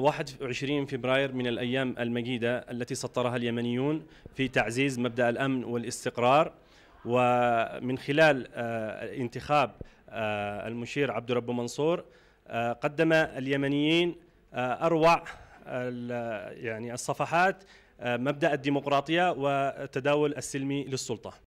21 فبراير من الأيام المجيدة التي سطرها اليمنيون في تعزيز مبدأ الأمن والاستقرار، ومن خلال انتخاب المشير عبد رب منصور قدم اليمنيين أروع يعني الصفحات مبدأ الديمقراطية والتداول السلمي للسلطة.